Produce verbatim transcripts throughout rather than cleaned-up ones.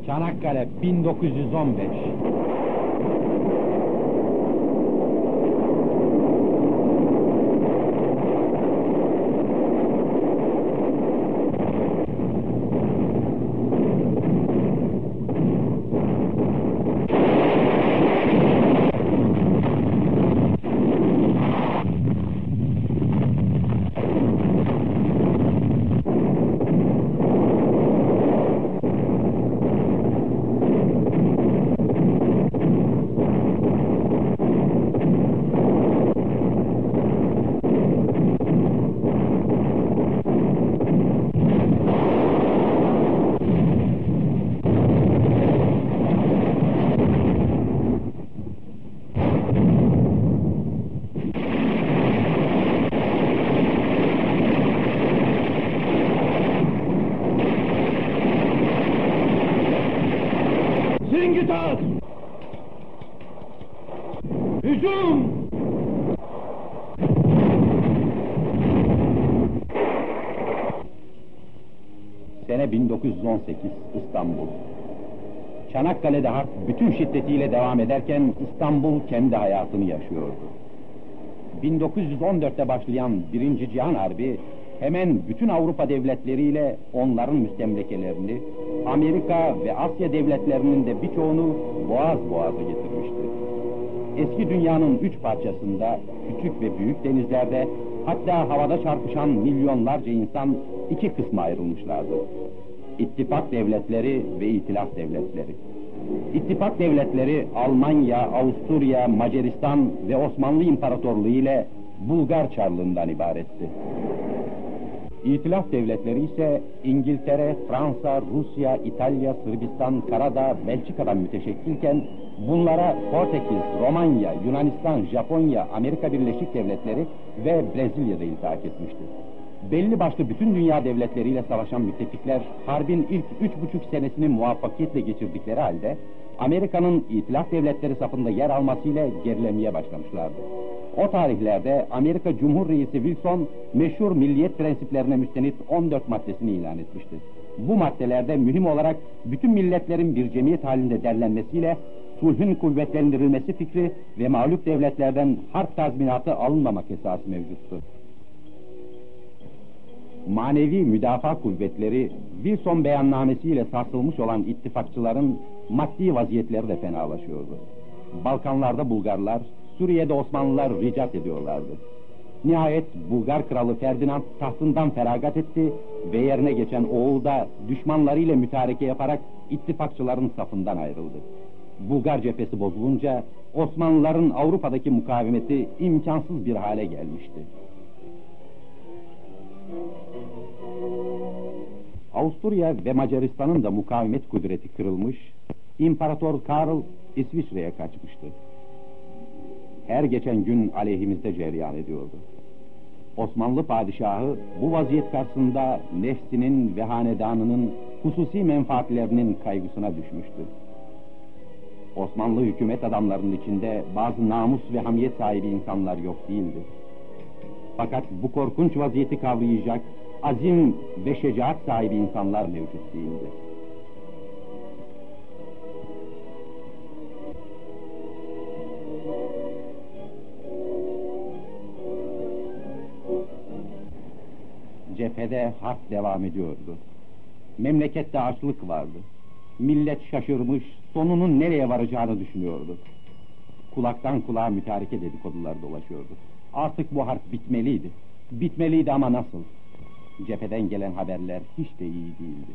Çanakkale bin dokuz yüz on beş. Zingitaz! Hücum! Sene bin dokuz yüz on sekiz, İstanbul. Çanakkale'de harp bütün şiddetiyle devam ederken İstanbul kendi hayatını yaşıyordu. bin dokuz yüz on dörtte başlayan Birinci Cihan Harbi hemen bütün Avrupa devletleriyle onların müstemlekelerini, Amerika ve Asya devletlerinin de birçoğunu boğaz boğazı getirmişti. Eski dünyanın üç parçasında, küçük ve büyük denizlerde, hatta havada çarpışan milyonlarca insan iki kısma ayrılmışlardı. İttifak devletleri ve itilaf devletleri. İttifak devletleri Almanya, Avusturya, Macaristan ve Osmanlı İmparatorluğu ile Bulgar Çarlığından ibaretti. İtilaf devletleri ise İngiltere, Fransa, Rusya, İtalya, Sırbistan, Karadağ, Belçika'dan müteşekkilken bunlara Portekiz, Romanya, Yunanistan, Japonya, Amerika Birleşik Devletleri ve Brezilya'da iltihak etmişti. Belli başlı bütün dünya devletleriyle savaşan müttefikler harbin ilk üç buçuk senesini muvaffakiyetle geçirdikleri halde Amerika'nın itilaf devletleri safında yer almasıyla gerilemeye başlamışlardı. O tarihlerde Amerika Cumhur Reisi Wilson meşhur milliyet prensiplerine müstenit on dört maddesini ilan etmişti. Bu maddelerde mühim olarak bütün milletlerin bir cemiyet halinde derlenmesiyle sulhün kuvvetlendirilmesi fikri ve mağlup devletlerden harp tazminatı alınmamak esası mevcuttu. Manevi müdafaa kuvvetleri Wilson beyannamesiyle sarsılmış olan ittifakçıların maddi vaziyetleri de fenalaşıyordu. Balkanlarda Bulgarlar, Suriye'de Osmanlılar ricat ediyorlardı. Nihayet Bulgar kralı Ferdinand tahtından feragat etti ve yerine geçen oğul da düşmanlarıyla mütareke yaparak ittifakçıların safından ayrıldı. Bulgar cephesi bozulunca Osmanlıların Avrupa'daki mukavemeti imkansız bir hale gelmişti. Avusturya ve Macaristan'ın da mukavemet kudreti kırılmış, İmparator Karl İsviçre'ye kaçmıştı. Her geçen gün aleyhimizde cereyan ediyordu. Osmanlı padişahı bu vaziyet karşısında nefsinin ve hanedanının hususi menfaatlerinin kaygısına düşmüştü. Osmanlı hükümet adamlarının içinde bazı namus ve hamiyet sahibi insanlar yok değildi. Fakat bu korkunç vaziyeti kavrayacak azim ve şecaat sahibi insanlar mevcut değildi. Cephede harp devam ediyordu. Memlekette açlık vardı. Millet şaşırmış, sonunun nereye varacağını düşünüyordu. Kulaktan kulağa mütareke dedikodular dolaşıyordu. Artık bu harp bitmeliydi. Bitmeliydi ama nasıl? Cepheden gelen haberler hiç de iyi değildi.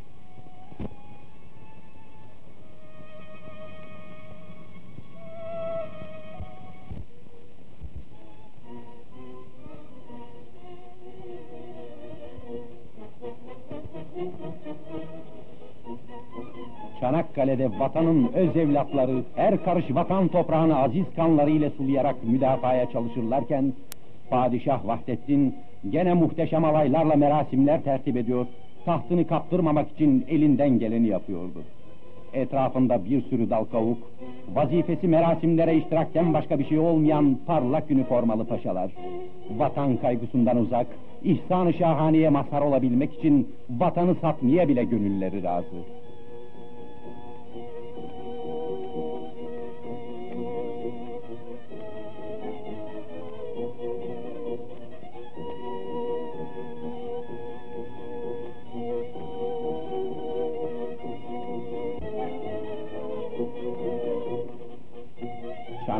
Çanakkale'de vatanın öz evlatları her karış vatan toprağını aziz kanlarıyla sulayarak müdafaya çalışırlarken Padişah Vahdettin gene muhteşem alaylarla merasimler tertip ediyor, tahtını kaptırmamak için elinden geleni yapıyordu. Etrafında bir sürü dal kavuk, vazifesi merasimlere iştirakten başka bir şey olmayan parlak üniformalı paşalar, vatan kaygısından uzak, ihsan-ı şahaneye mazhar olabilmek için vatanı satmaya bile gönülleri razı.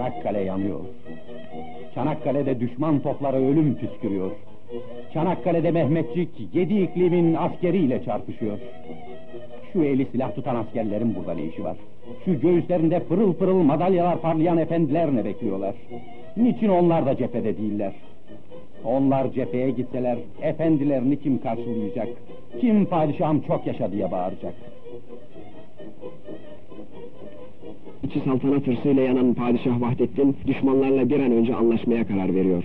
Çanakkale yanıyor. Çanakkale'de düşman topları ölüm püskürüyor. Çanakkale'de Mehmetçik yedi iklimin askeriyle çarpışıyor. Şu eli silah tutan askerlerin burada ne işi var? Şu göğüslerinde pırıl pırıl madalyalar parlayan efendiler ne bekliyorlar? Niçin onlar da cephede değiller? Onlar cepheye gitseler efendilerini kim karşılayacak? Kim padişahım çok yaşa diye bağıracak? İçi saltanat hırsıyla yanan Padişah Vahdettin, düşmanlarla bir an önce anlaşmaya karar veriyor.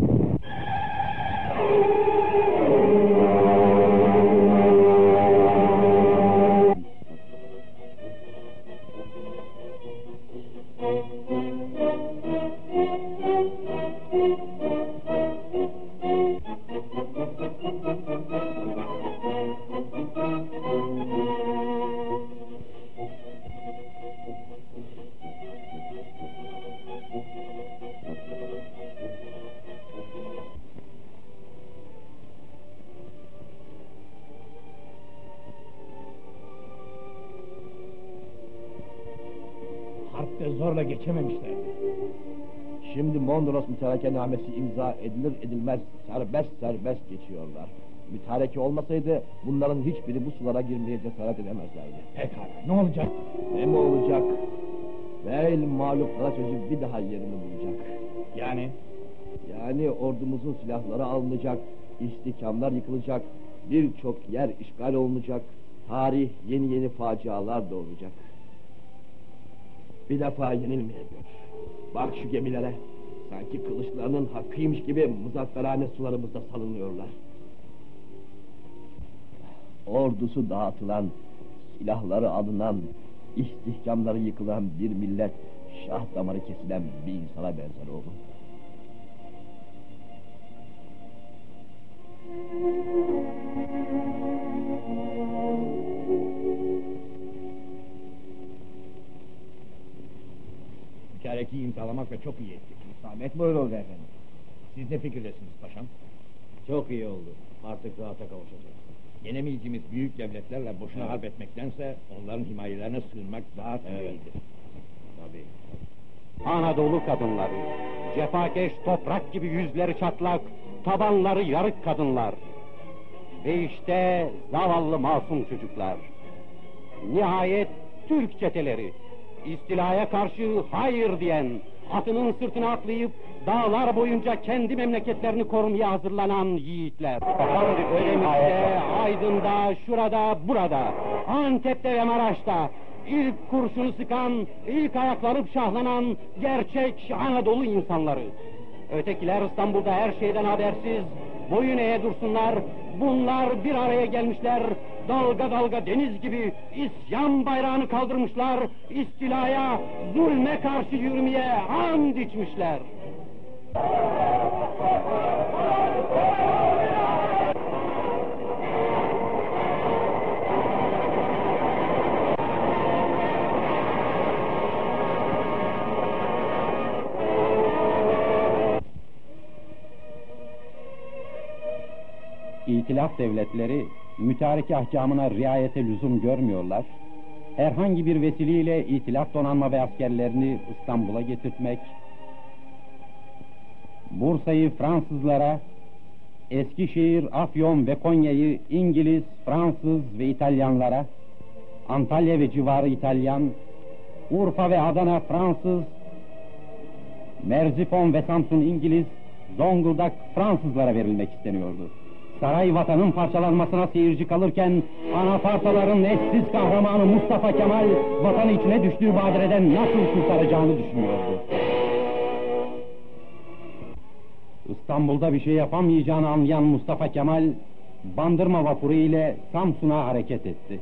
Harpte zorla geçememişler. Şimdi Mondros mütarekenamesi imza edilir edilmez serbest serbest geçiyorlar. Mütareke olmasaydı bunların hiçbiri bu sulara girmeye cesaret edemezlerdi. Pekala, ne olacak? Ne mi olacak? Beyl mağluplara çözüp bir daha yerini bulacak. Yani? Yani ordumuzun silahları alınacak, istihkamlar yıkılacak, birçok yer işgal olunacak, tarih yeni yeni facialar doğuracak. Bir defa yenilmeyemiyor. Bak şu gemilere, sanki kılıçlarının hakkıymış gibi muzafferhane sularımızda salınıyorlar. Ordusu dağıtılan, silahları alınan, istihkamları yıkılan bir millet, şah damarı kesilen bir insana benzer oğlum. Mütarekeyi imzalamakla çok iyi ettik. Zahmet buyuruldu efendim. Siz ne fikirdesiniz paşam? Çok iyi oldu. Artık rahata kavuşacağız. Yenemeyeceğimiz büyük devletlerle boşuna harp etmektense onların himayelerine sığınmak daha tabiidir. Tabii. Anadolu kadınları, cefakeş toprak gibi yüzleri çatlak, tabanları yarık kadınlar. Ve işte zavallı masum çocuklar. Nihayet Türk çeteleri, istilaya karşı hayır diyen, atının sırtına atlayıp dağlar boyunca kendi memleketlerini korumaya hazırlanan yiğitler. Ölemik'te, Aydın'da, şurada, burada, Antep'te ve Maraş'ta ilk kurşunu sıkan, ilk ayaklanıp şahlanan gerçek Anadolu insanları. Ötekiler İstanbul'da her şeyden habersiz, boyun eğe dursunlar, bunlar bir araya gelmişler, dalga dalga deniz gibi isyan bayrağını kaldırmışlar, istilaya, zulme karşı yürümeye and içmişler. İtilaf devletleri mütareke ahkamına riayete lüzum görmüyorlar. Herhangi bir vesileyle itilaf donanma ve askerlerini İstanbul'a getirtmek, Bursa'yı Fransızlara, Eskişehir, Afyon ve Konya'yı İngiliz, Fransız ve İtalyanlara, Antalya ve civarı İtalyan, Urfa ve Adana Fransız, Merzifon ve Samsun İngiliz, Zonguldak Fransızlara verilmek isteniyordu. Saray vatanın parçalanmasına seyirci kalırken Anafartaların eşsiz kahramanı Mustafa Kemal vatanı içine düştüğü badireden nasıl kurtaracağını düşünüyordu. İstanbul'da bir şey yapamayacağını anlayan Mustafa Kemal Bandırma vapuru ile Samsun'a hareket etti.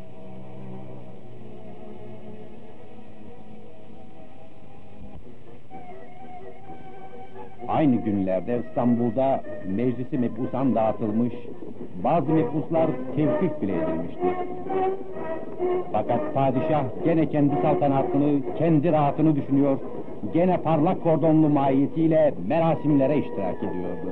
Aynı günlerde İstanbul'da meclisi mebusan dağıtılmış, bazı mebuslar tevkif bile edilmişti. Fakat padişah gene kendi saltanatını, kendi rahatını düşünüyor, gene parlak kordonlu mahiyetiyle merasimlere iştirak ediyordu.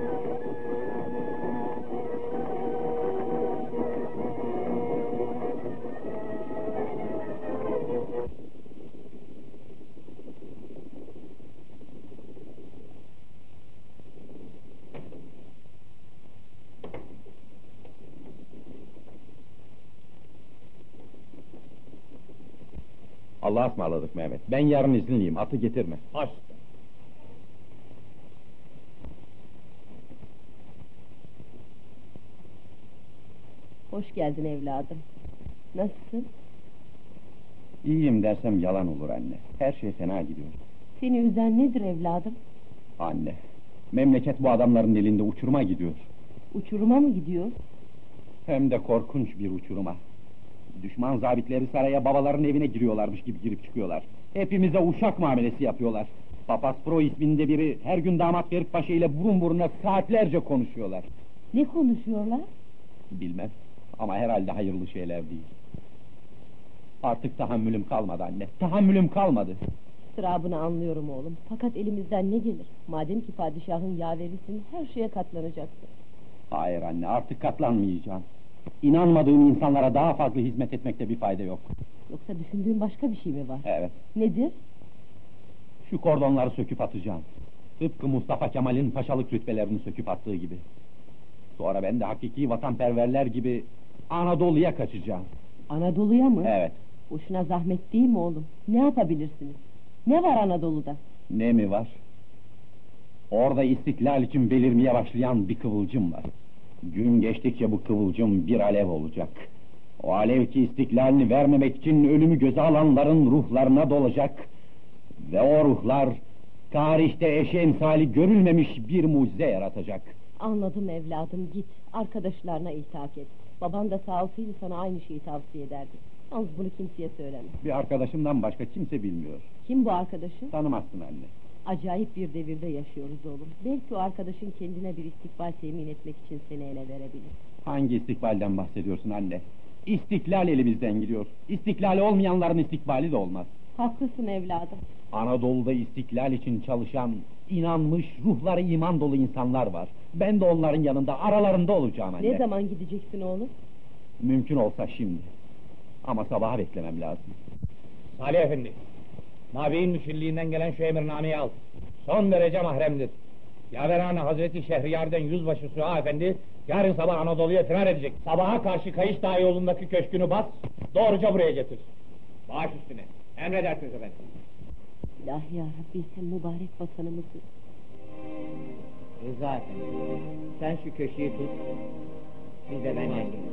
Allah'a ısmarladık Mehmet. Ben yarın izinliyim, atı getirme. Hoş. Hoş geldin evladım. Nasılsın? İyiyim dersem yalan olur anne. Her şey fena gidiyor. Seni üzen nedir evladım? Anne, memleket bu adamların elinde uçuruma gidiyor. Uçuruma mı gidiyor? Hem de korkunç bir uçuruma. Düşman zabitleri saraya babaların evine giriyorlarmış gibi girip çıkıyorlar. Hepimize uşak muamelesi yapıyorlar. Papaz Pro isminde biri her gün damat Ferit Paşa ile burun buruna saatlerce konuşuyorlar. Ne konuşuyorlar? Bilmem ama herhalde hayırlı şeyler değil. Artık tahammülüm kalmadı anne, tahammülüm kalmadı. Sırabını anlıyorum oğlum. Fakat elimizden ne gelir? Madem ki padişahın yaverisin, her şeye katlanacaksın. Hayır anne, artık katlanmayacağım. İnanmadığım insanlara daha fazla hizmet etmekte bir fayda yok. Yoksa düşündüğün başka bir şey mi var? Evet, Nedir? şu kordonları söküp atacağım. Tıpkı Mustafa Kemal'in paşalık rütbelerini söküp attığı gibi. Sonra ben de hakiki vatanperverler gibi Anadolu'ya kaçacağım. Anadolu'ya mı? Evet. Boşuna zahmet değil mi oğlum? Ne yapabilirsiniz? Ne var Anadolu'da? Ne mi var? Orada istiklal için belirmeye başlayan bir kıvılcım var. Gün geçtikçe bu kıvılcım bir alev olacak. O alev ki istiklalini vermemek için ölümü göze alanların ruhlarına dolacak. Ve o ruhlar tarihte eşi emsali görülmemiş bir mucize yaratacak. Anladım evladım, git. Arkadaşlarına iltihak et. Baban da sağ olsaydı sana aynı şeyi tavsiye ederdi. Yalnız bunu kimseye söyleme. Bir arkadaşımdan başka kimse bilmiyor. Kim bu arkadaşın? Tanımazsın anne. Acayip bir devirde yaşıyoruz oğlum. Belki o arkadaşın kendine bir istikbal temin etmek için seni ele verebilir. Hangi istikbalden bahsediyorsun anne? İstiklal elimizden gidiyor. İstiklali olmayanların istikbali de olmaz. Haklısın evladım. Anadolu'da istiklal için çalışan, inanmış, ruhları iman dolu insanlar var. Ben de onların yanında, aralarında olacağım anne. Ne zaman gideceksin oğlum? Mümkün olsa şimdi. Ama sabaha beklemem lazım. Salih Efendi, Nabi'nin müşirliğinden gelen şu emirnameyi al. Son derece mahremdir. Yaverane Hazreti Şehriyar'dan yüzbaşı Süha Efendi, yarın sabah Anadolu'ya firar edecek. Sabaha karşı Kayış Dağı yolundaki köşkünü bas, doğruca buraya getir. Baş üstüne, emredersiniz efendim. İlahi ya Rabbi, sen mübarek vatanımızı. Rıza Efendi, sen şu köşeyi tut, biz de benden gelin.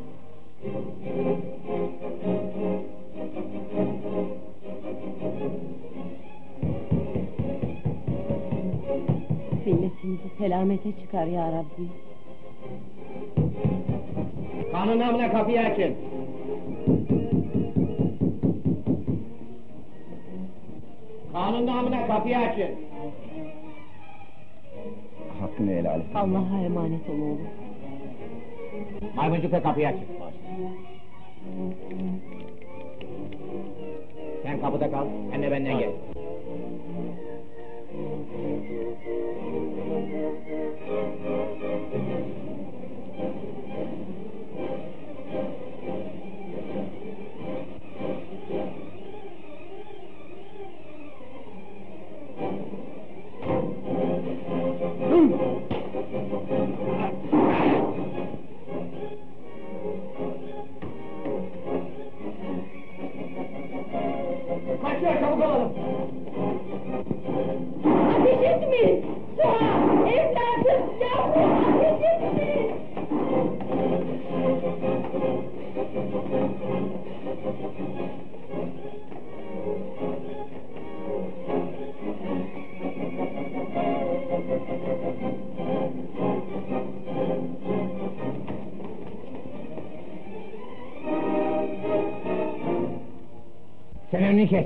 Milletimizi selamete çıkar ya Rabbi. Kanun namına kapıyı açın. Kanun namına kapıyı açın. Hakkını helal et. Allah'a emanet ol oğlum. Maymuncuk'a kapıyı açın. Sen kapıda kal, sen de benden gel. Kaçıyor, çabuk olalım. Ateş etmeyin! Suha! Evladım! Yavrum! Ateş etmeyin! Sen önünü kes.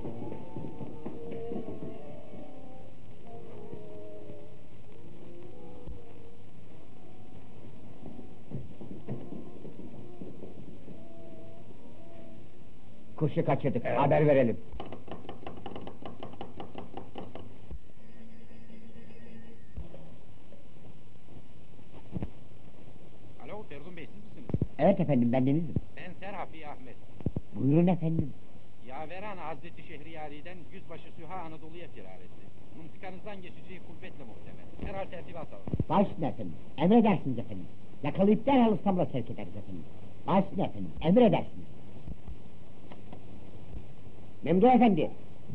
Kuşu kaçırdık, haber verelim. Alo, Feridun Bey siz misiniz? Evet efendim, bendenizim. Ben Serhafi Ahmet. Buyurun efendim. Yaverane Hazreti Şehriyari'den yüzbaşı Süha Anadolu'ya firar etti. Mıntıkanızdan geçeceği kuvvetle muhtemel. Herhal tertibat alın. Baş üstüne efendim, emredersiniz efendim. Yakalayıp derhal İstanbul'a sevk ederiz efendim. Baş üstüne efendim, emredersiniz. Memduh efendi,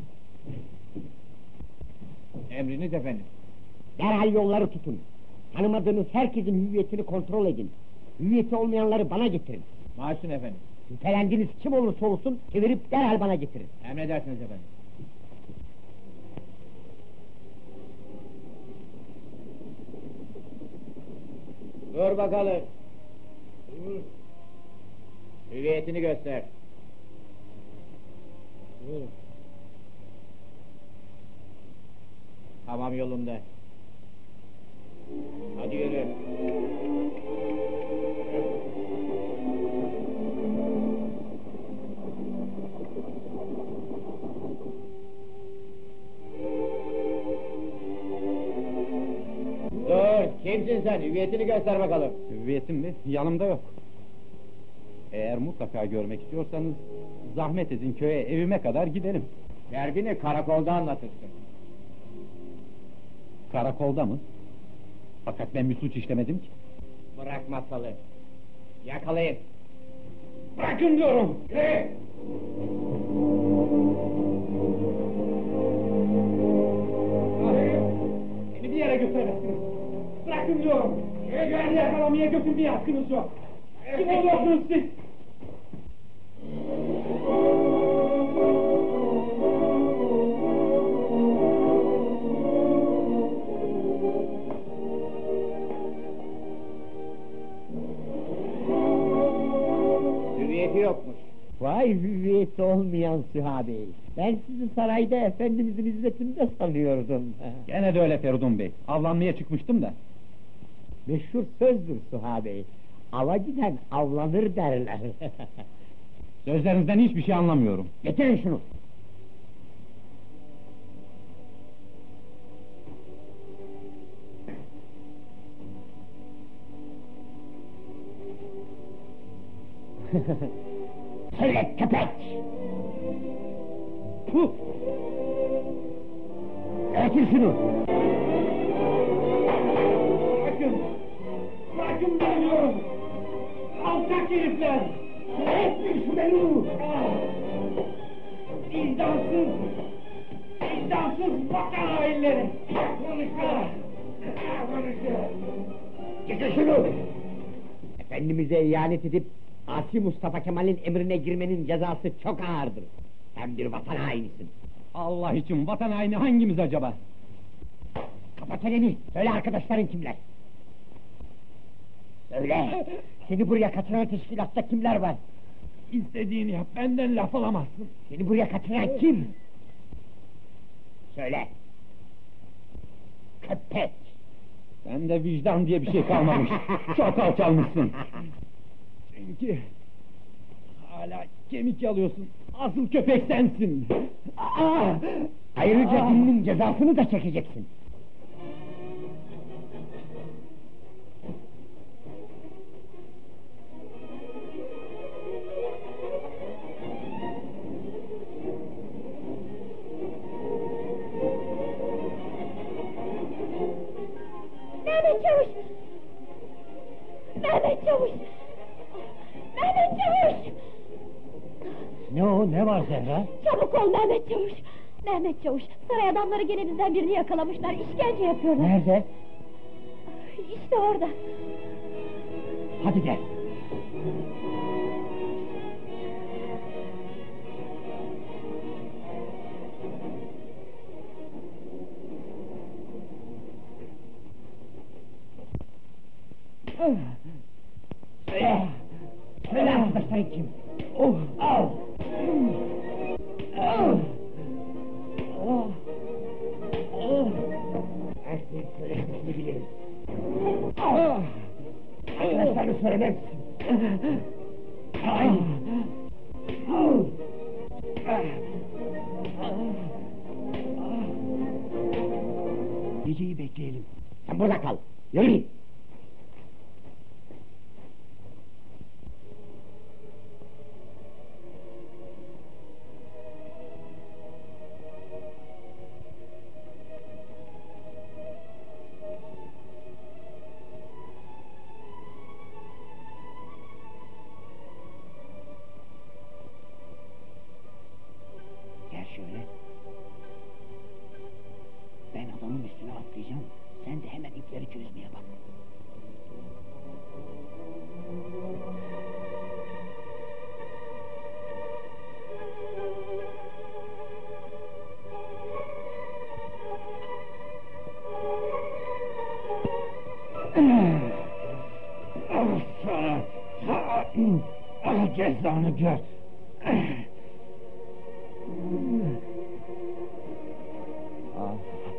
Emriniz efendim. derhal yolları tutun. Tanımadığınız herkesin hüviyetini kontrol edin. Hüviyeti olmayanları bana getirin. Maaşın efendim. Şüphelendiğiniz kim olursa olsun çevirip derhal bana getirin. Emredersiniz efendim. Dur bakalım. Dur. Hüviyetini göster. Dur. Tamam yolunda. Hadi yürü. Dur, kimsin sen? Hüviyetini göster bakalım. Hüviyetim mi? Yanımda yok. Eğer mutlaka görmek istiyorsanız zahmet edin köye, evime kadar gidelim. Derdini karakolda anlatırsın. Karakolda mı? Fakat ben bir suç işlemedim ki. Bırak masalı. Yakalayın. Bırakın diyorum. Yürü. Beni bir yere götüremezsiniz. Bırakın diyorum. Beni yakalamaya götürmeye hakkınız yok. Kim oluyorsunuz siz? Hürriyeti yokmuş. Vay hüviyeti olmayan Süha Bey. Ben sizi sarayda efendimizin hizmetinde sanıyordum. Gene de öyle Feridun Bey. Avlanmaya çıkmıştım da. Meşhur sözdür Süha Bey. Ava giden avlanır derler. Sözlerinizden hiçbir şey anlamıyorum. Getirin şunu. Söyle köpek! Puh! Getir şunu! Bırakın! Bırakın beni diyorum! Alçak herifler! Etmeyin şu beni! İzdamsız! İzdamsız vatan hainleri! Konuşma! Konuşma! Getir şunu! Efendimiz'e ihanet edip Asi Mustafa Kemal'in emrine girmenin cezası çok ağırdır. Sen bir vatan hainisin. Allah için vatan haini hangimiz acaba? Kapat elini. Söyle arkadaşların kimler? Söyle. Seni buraya kaçıran teşkilatta kimler var? İstediğini yap, benden laf alamazsın. Seni buraya kaçıran kim? Söyle. Köpek. Sende vicdan diye bir şey kalmamış. Çok alçalmışsın. Çünkü hala kemik yalıyorsun. Asıl köpek sensin. Aa! Ayrıca dininin cezasını da çekeceksin. Mehmet Çavuş! Mehmet Çavuş! Mehmet Çavuş! Ne o, ne var Zehra? Çabuk ol Mehmet Çavuş! Mehmet Çavuş, saray adamları gene bizden birini yakalamışlar, işkence yapıyorlar. Nerede? İşte orada. Hadi gel. Söyle! Söyle arkadaşların kim? Oh! Al! Al! Oh! Oh! Herkes söylemesini bilirim. Ah! Arkadaşlarını söylemez. Ay! Al! Geceyi bekleyelim. Sen burada kal. Yürü! Ah sana! Ah cezanı gör! Ah.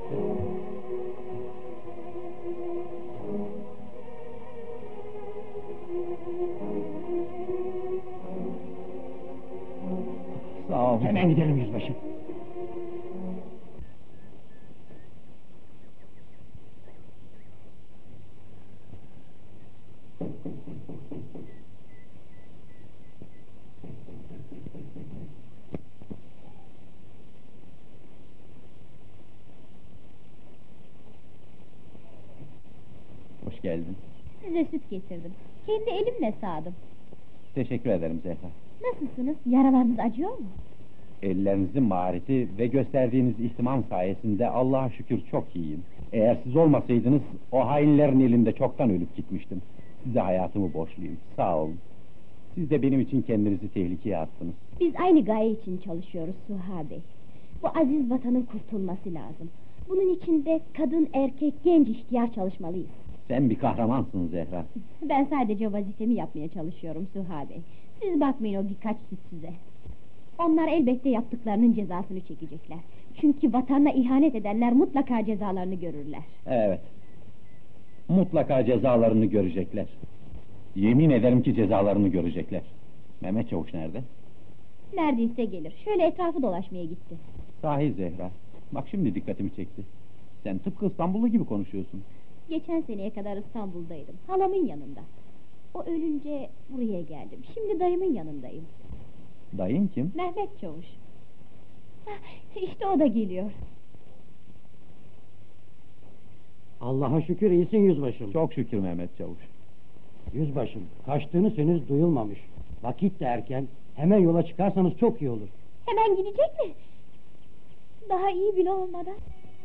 Sağ ol. Hemen gidelim yüzbaşı. Hoş geldin. Size süt getirdim. Kendi elimle sağdım. Teşekkür ederim Zehra. Nasılsınız? Yaralarınız acıyor mu? Ellerinizin mahareti ve gösterdiğiniz ihtimam sayesinde Allah'a şükür çok iyiyim. Eğer siz olmasaydınız o hainlerin elinde çoktan ölüp gitmiştim. Size hayatımı borçluyum. Sağ olun. Siz de benim için kendinizi tehlikeye attınız. Biz aynı gaye için çalışıyoruz Suha Bey. Bu aziz vatanın kurtulması lazım. Bunun için de kadın, erkek, genç ihtiyar çalışmalıyız. Sen bir kahramansın Zehra. Ben sadece vazifemi yapmaya çalışıyorum Suha Bey. Siz bakmayın o birkaç süt size. Onlar elbette yaptıklarının cezasını çekecekler. Çünkü vatanına ihanet edenler mutlaka cezalarını görürler. Evet. Mutlaka cezalarını görecekler. Yemin ederim ki cezalarını görecekler. Mehmet Çavuş nerede? Neredeyse gelir. Şöyle etrafı dolaşmaya gitti. Sahi Zehra. Bak şimdi dikkatimi çekti. Sen tıpkı İstanbullu gibi konuşuyorsun. Geçen seneye kadar İstanbul'daydım. Halamın yanında. O ölünce buraya geldim. Şimdi dayımın yanındayım. Dayın kim? Mehmet Çavuş. Hah, İşte o da geliyor. Allah'a şükür iyisin yüzbaşım. Çok şükür Mehmet Çavuş. Yüzbaşım, kaçtığınız henüz duyulmamış. Vakit de erken, hemen yola çıkarsanız çok iyi olur. Hemen gidecek mi? Daha iyi bile olmadan.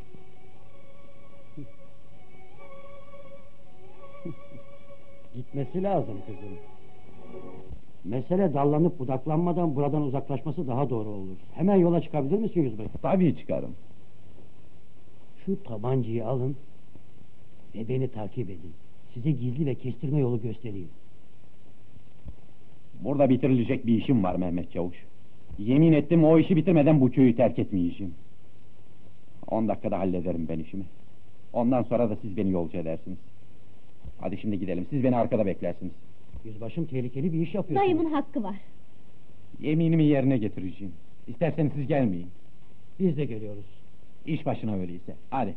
Gitmesi lazım kızım. Mesele dallanıp budaklanmadan buradan uzaklaşması daha doğru olur. Hemen yola çıkabilir misin yüzbaşı? Tabii çıkarım. Şu tabancayı alın ve beni takip edin. Size gizli ve kestirme yolu göstereyim. Burada bitirilecek bir işim var Mehmet Çavuş. Yemin ettim o işi bitirmeden bu köyü terk etmeyeceğim. On dakikada hallederim ben işimi. Ondan sonra da siz beni yolcu edersiniz. Hadi şimdi gidelim, siz beni arkada beklersiniz. Yüzbaşım tehlikeli bir iş yapıyorsunuz. Dayımın hakkı var. Yeminimi yerine getireceğim. İsterseniz siz gelmeyin. Biz de geliyoruz. İş başına öyleyse, hadi.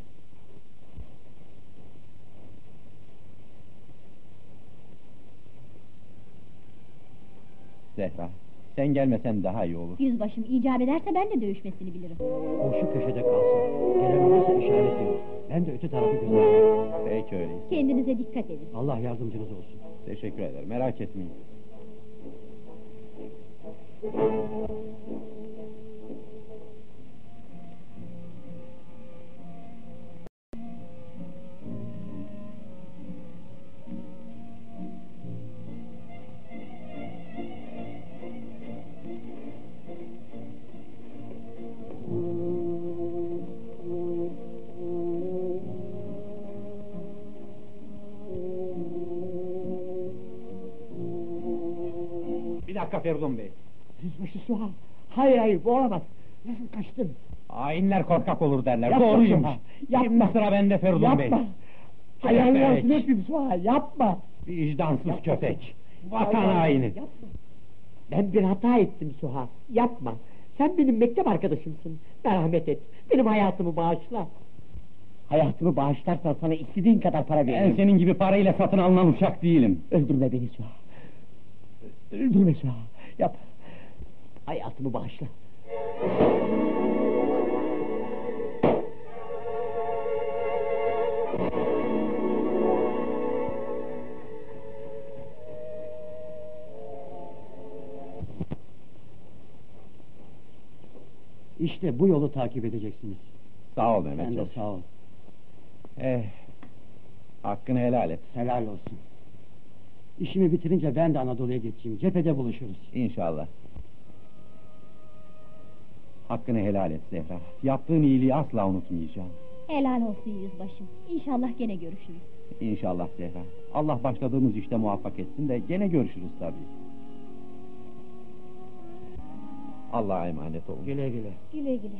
Zehra, sen gelmesen daha iyi olur. Yüzbaşım icap ederse ben de dövüşmesini bilirim. O şu köşede kalsın. Gelen olursa işaret verin. Ben de öte tarafı gözlemleyeyim. Peki öyleyse. Kendinize dikkat edin. Allah yardımcınız olsun. Teşekkür ederim, merak etmeyin. Bir dakika Feridun Bey. Yüzbaşı Suha. Hayır hayır bu olamaz. Nasıl kaçtın? Hainler korkak olur derler. Yapma Doğruymuş. Suha, yapma. Şimdi sıra bende Feridun Bey. Yapma. Köpek. Ayağını altına öpeyim Suha yapma. Vicdansız Yapma. köpek. Vatan Hayır, haini. Yapma. Ben bir hata ettim Suha. Yapma. Sen benim mektep arkadaşımsın. Merhamet et. Benim hayatımı bağışla. Hayatımı bağışlarsan sana istediğin kadar para Ben veririm. senin gibi parayla satın alınan uçak değilim. Öldürme beni Suha. Öldürme Suha. Yap. Hayatımı bağışla. İşte bu yolu takip edeceksiniz. Sağ ol Mehmet Sen de Çavuş. sağ ol. Eh, hakkını helal et. Helal olsun. İşimi bitirince ben de Anadolu'ya geçeceğim. Cephede buluşuruz. İnşallah. Hakkını helal et Zehra. Yaptığın iyiliği asla unutmayacağım. Helal olsun yüzbaşım. İnşallah gene görüşürüz. İnşallah Zehra. Allah başladığımız işte muvaffak etsin de gene görüşürüz tabii. Allah'a emanet olun. Güle güle. Güle güle.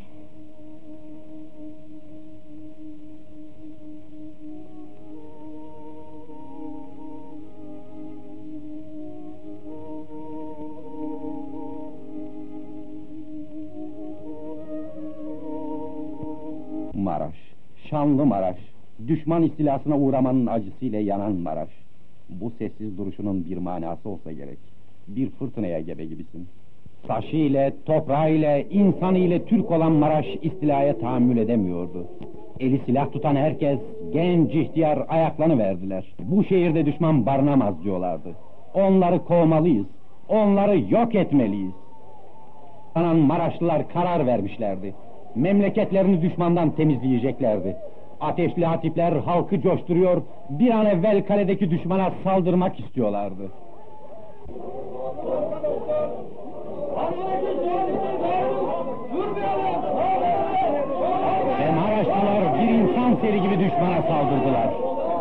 Maraş, şanlı Maraş, düşman istilasına uğramanın acısıyla yanan Maraş. Bu sessiz duruşunun bir manası olsa gerek. Bir fırtınaya gebe gibisin. Taşı ile, toprağı ile, insanı ile Türk olan Maraş istilaya tahammül edemiyordu. Eli silah tutan herkes, genç ihtiyar ayaklanıverdiler. Bu şehirde düşman barınamaz diyorlardı. Onları kovmalıyız, onları yok etmeliyiz. Anan Maraşlılar karar vermişlerdi. Memleketlerini düşmandan temizleyeceklerdi. Ateşli hatipler halkı coşturuyor, bir an evvel kaledeki düşmana saldırmak istiyorlardı. Ve Maraşlılar bir insan seri gibi düşmana saldırdılar.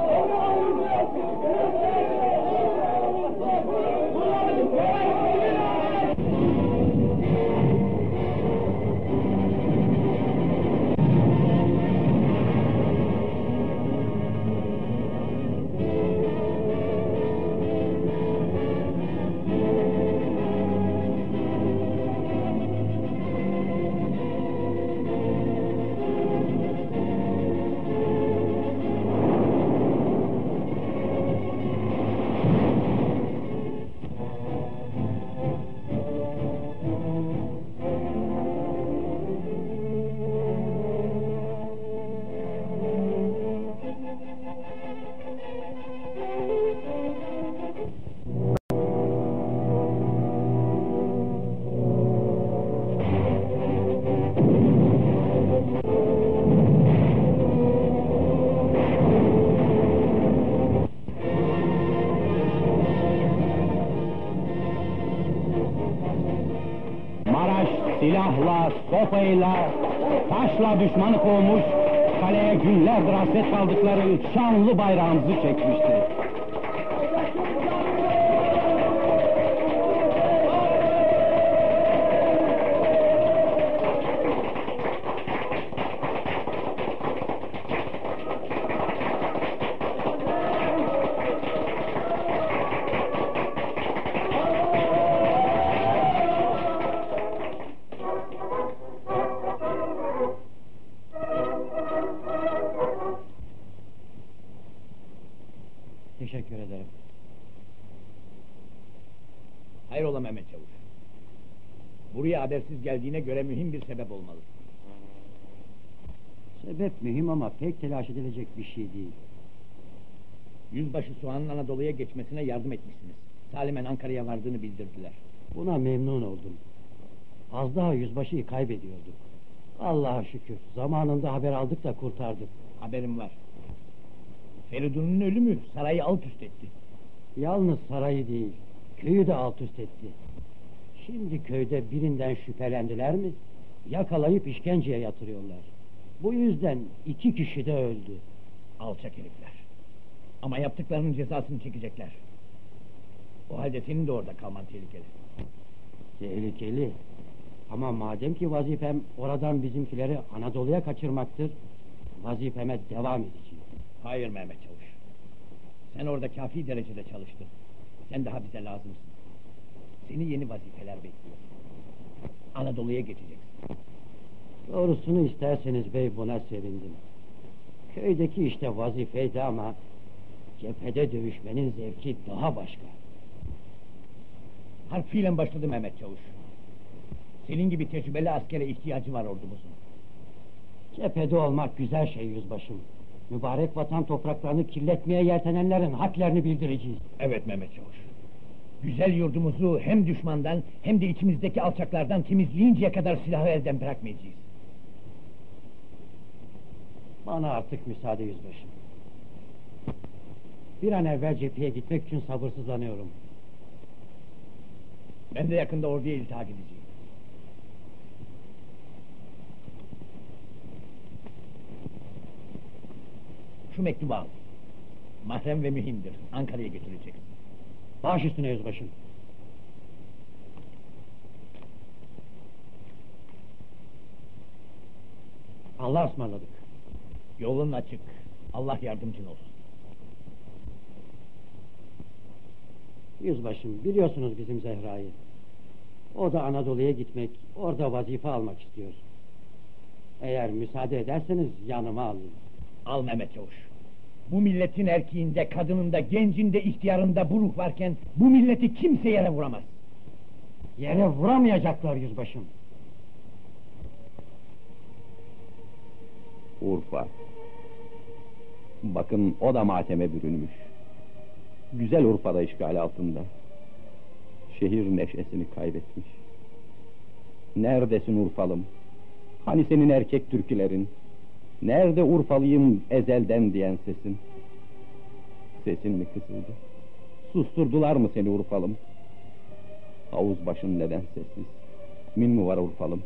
Silahla, sopayla, taşla düşmanı kovmuş, kaleye günlerdir hasret kaldıkları şanlı bayrağımızı çekmişti. Teşekkür ederim. Hayrola Mehmet Çavuş? Buraya habersiz geldiğine göre mühim bir sebep olmalı. Sebep mühim ama pek telaş edilecek bir şey değil. Yüzbaşı Soğan'ın Anadolu'ya geçmesine yardım etmişsiniz. Salimen Ankara'ya vardığını bildirdiler. Buna memnun oldum. Az daha yüzbaşıyı kaybediyorduk. Allah'a şükür zamanında haber aldık da kurtardık. Haberim var. Feridun'un ölümü sarayı alt üst etti. Yalnız sarayı değil, köyü de alt üst etti. Şimdi köyde birinden şüphelendiler mi, yakalayıp işkenceye yatırıyorlar. Bu yüzden iki kişi de öldü. Alçak herifler. Ama yaptıklarının cezasını çekecekler. O halde senin de orada kalman tehlikeli. Tehlikeli. Ama madem ki vazifem oradan bizimkileri Anadolu'ya kaçırmaktır, vazifeme devam edeceğim. Hayır Mehmet Çavuş. Sen orada kafi derecede çalıştın. Sen daha bize lazımsın. Seni yeni vazifeler bekliyor. Anadolu'ya geçeceksin. Doğrusunu isterseniz bey buna sevindim. Köydeki işte vazifeydi ama cephede dövüşmenin zevki daha başka. Harfiyle başladı Mehmet Çavuş. Senin gibi tecrübeli askere ihtiyacı var ordumuzun. Cephede olmak güzel şey yüzbaşım. Mübarek vatan topraklarını kirletmeye yeltenenlerin haklarını bildireceğiz. Evet Mehmet Çavuş. Güzel yurdumuzu hem düşmandan hem de içimizdeki alçaklardan temizleyinceye kadar silahı elden bırakmayacağız. Bana artık müsaade yüzbaşım. Bir an evvel cepheye gitmek için sabırsızlanıyorum. Ben de yakında orduya iltihak edeceğim. Şu mektubu al. Mahrem ve mühimdir. Ankara'ya götürecek. Baş üstüne yüzbaşım. Allah'a ısmarladık. Yolun açık. Allah yardımcın olsun. Yüzbaşım, biliyorsunuz bizim Zehra'yı. O da Anadolu'ya gitmek, orada vazife almak istiyor. Eğer müsaade ederseniz yanıma alayım. Al Mehmet Çavuş. Bu milletin erkeğinde, kadınında, gencinde, ihtiyarında bu ruh varken bu milleti kimse yere vuramaz. Yere vuramayacaklar yüzbaşım. Urfa. Bakın o da mateme bürünmüş. Güzel Urfa'da işgal altında. Şehir neşesini kaybetmiş. Neredesin Urfalım? Hani senin erkek türkülerin? Nerede Urfalıyım ezelden diyen sesin? Sesin mi kısıldı? Susturdular mı seni Urfalım? Havuz başın neden sessiz? Min mi var Urfalım?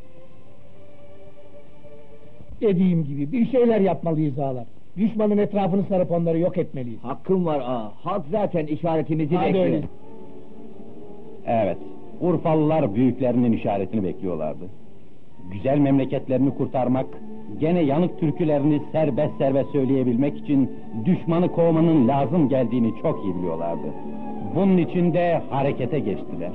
Dediğim gibi bir şeyler yapmalıyız ağalar. Düşmanın etrafını sarıp onları yok etmeliyiz. Hakkım var ağa. Halk zaten işaretimizi Hadi bekliyor. öyle. Evet, Urfalılar büyüklerinin işaretini bekliyorlardı. Güzel memleketlerini kurtarmak, gene yanık türkülerini serbest serbest söyleyebilmek için düşmanı kovmanın lazım geldiğini çok iyi biliyorlardı. Bunun için de harekete geçtiler.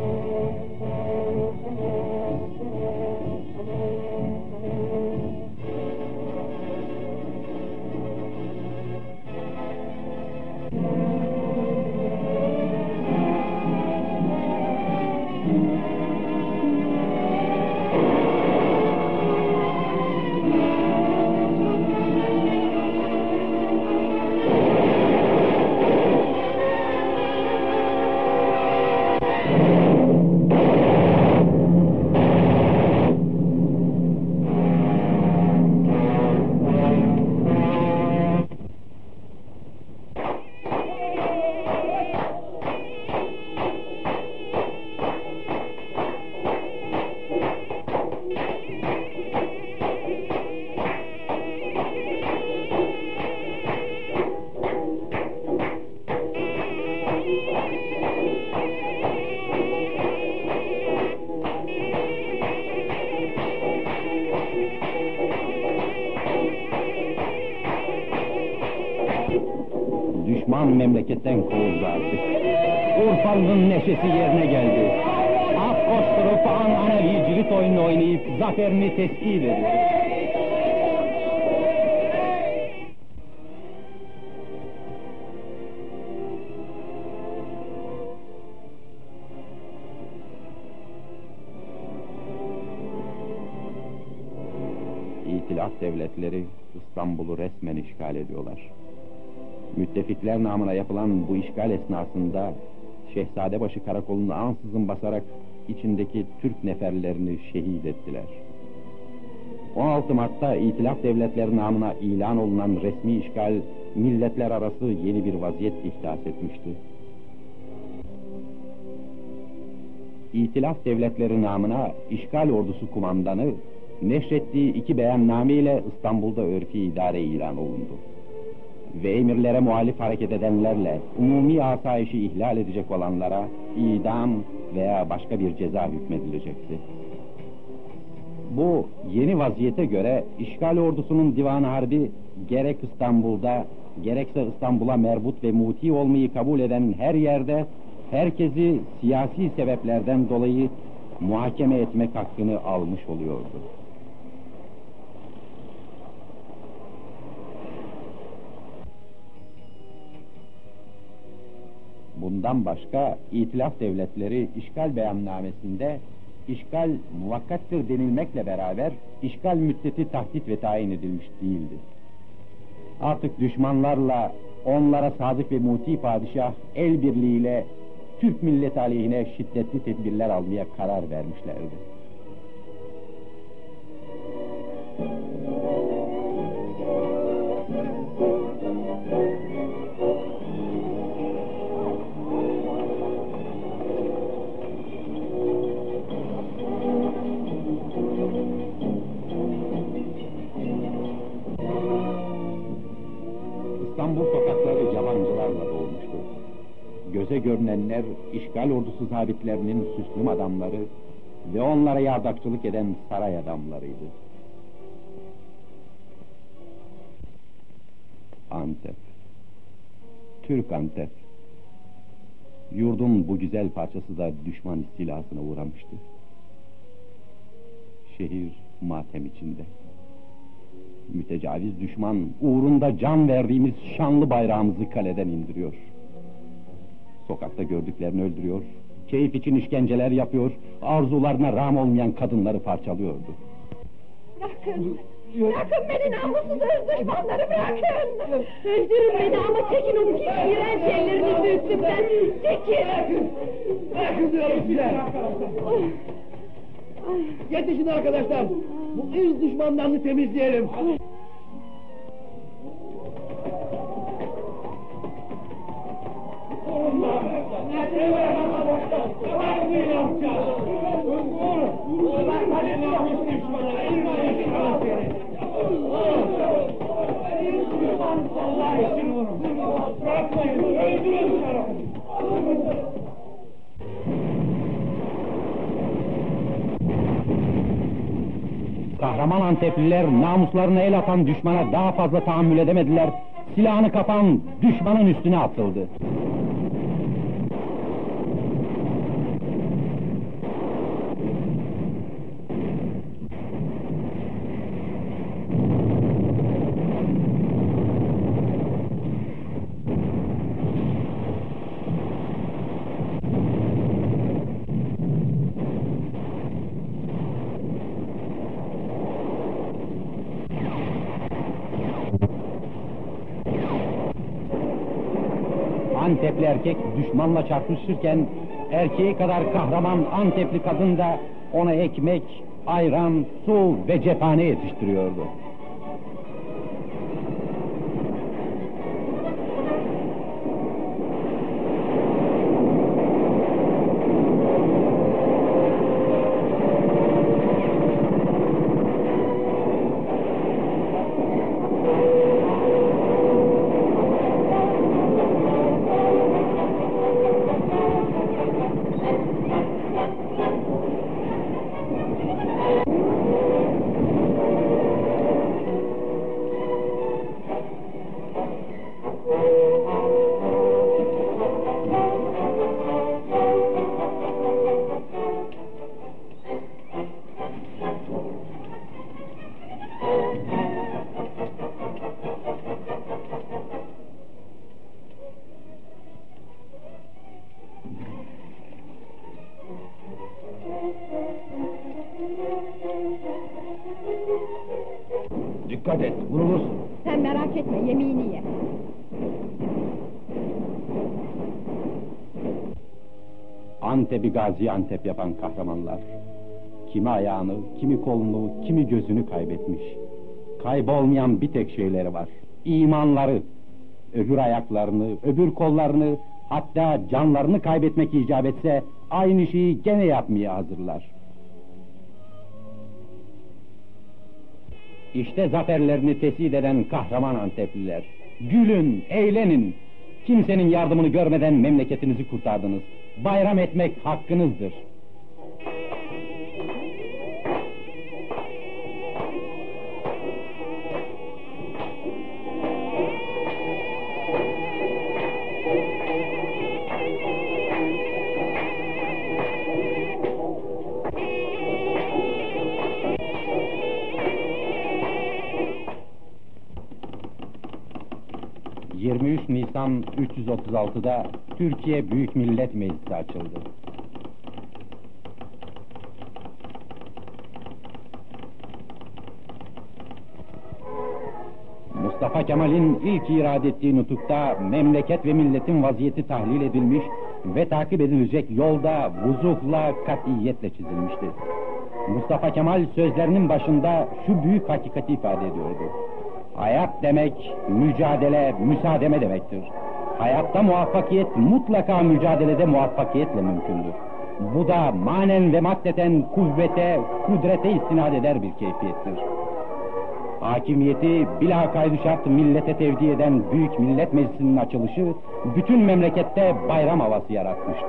Düşman memleketten kovuldu artık. Urfalı'nın neşesi yerine geldi. At koşturup an anavi cirit oyunu oynayıp zaferini tesbih ediyor. İtilaf devletleri İstanbul'u resmen işgal ediyorlar. Müttefikler namına yapılan bu işgal esnasında Şehzadebaşı karakolunu ansızın basarak içindeki Türk neferlerini şehit ettiler. on altı Mart'ta İtilaf devletleri namına ilan olunan resmi işgal milletler arası yeni bir vaziyet ihdas etmişti. İtilaf devletleri namına işgal ordusu kumandanı neşrettiği iki beyanname ile İstanbul'da örfi idare ilan olundu. Ve emirlere muhalif hareket edenlerle umumi asayişi ihlal edecek olanlara idam veya başka bir ceza hükmedilecekti. Bu yeni vaziyete göre işgal ordusunun divan-ı harbi gerek İstanbul'da gerekse İstanbul'a merbut ve muti olmayı kabul eden her yerde herkesi siyasi sebeplerden dolayı muhakeme etmek hakkını almış oluyordu. Bundan başka İtilaf devletleri işgal beyannamesinde işgal muvakkattır denilmekle beraber işgal müddeti tahdit ve tayin edilmiş değildi. Artık düşmanlarla onlara sadık ve muti padişah el birliğiyle Türk milleti aleyhine şiddetli tedbirler almaya karar vermişlerdi. İstanbul sokakları yaban Göze görünenler işgal ordusu zabitlerinin süslüm adamları ve onlara yardakçılık eden saray adamlarıydı. Antep, Türk Antep. Yurdun bu güzel parçası da düşman istilasına uğramıştı. Şehir matem içinde. Mütecaviz düşman uğrunda can verdiğimiz şanlı bayrağımızı kaleden indiriyor. Sokakta gördüklerini öldürüyor, keyif için işkenceler yapıyor, arzularına rağm olmayan kadınları parçalıyordu. Bırakın! Bırakın beni, namussuz ırz düşmanları, bırakın! Öldürün beni ama çekin o pis iğrenç şeylerinizi üstümden! Çekin! Bırakın! Bırakın diyorum size! Yetişin arkadaşlar! Bu ırz düşmanlarını temizleyelim! Kahraman Antepliler namuslarına el atan düşmana daha fazla tahammül edemediler. Silahını kapan düşmanın üstüne atıldı. Antepli erkek düşmanla çarpışırken erkeği kadar kahraman Antepli kadın da ona ekmek, ayran, su ve cephane yetiştiriyordu. Dikkat et, vurulursun. Sen merak etme, yemeğini ye. Antep'i Gaziantep yapan kahramanlar. Kimi ayağını, kimi kolunu, kimi gözünü kaybetmiş. Kaybolmayan bir tek şeyleri var. İmanları. Öbür ayaklarını, öbür kollarını, hatta canlarını kaybetmek icap etse aynı şeyi gene yapmaya hazırlar. İşte zaferlerini tesir eden kahraman Antepliler. Gülün, eğlenin. Kimsenin yardımını görmeden memleketinizi kurtardınız. Bayram etmek hakkınızdır. yirmi üç Nisan üç yüz otuz altı'da Türkiye Büyük Millet Meclisi açıldı. Mustafa Kemal'in ilk irade ettiği nutukta memleket ve milletin vaziyeti tahlil edilmiş ve takip edilecek yolda vuzuhla, katiyetle çizilmişti. Mustafa Kemal sözlerinin başında şu büyük hakikati ifade ediyordu. Hayat demek, mücadele, müsaademe demektir. Hayatta muvaffakiyet mutlaka mücadelede muvaffakiyetle mümkündür. Bu da manen ve maddeten kuvvete, kudrete istinad eder bir keyfiyettir. Hakimiyeti bila kaydı şart millete tevdi eden Büyük Millet Meclisi'nin açılışı bütün memlekette bayram havası yaratmıştı.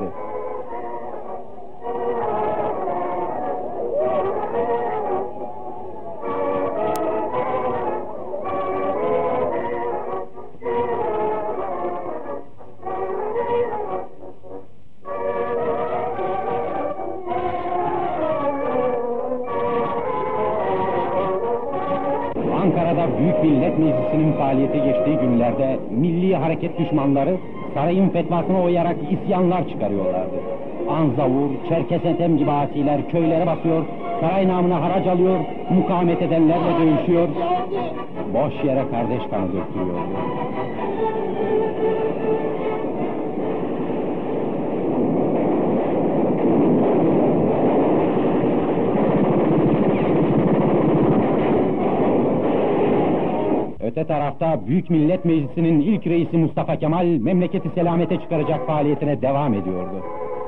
Ankara'da Büyük Millet Meclisi'nin faaliyete geçtiği günlerde milli hareket düşmanları sarayın fetvasına uyarak isyanlar çıkarıyorlardı. Anzavur, Çerkesetem gibi asiler köylere basıyor, saray namına haraç alıyor, mukavemet edenlerle dövüşüyor, boş yere kardeş kanı döktürüyordu. Öte tarafta Büyük Millet Meclisi'nin ilk reisi Mustafa Kemal memleketi selamete çıkaracak faaliyetine devam ediyordu.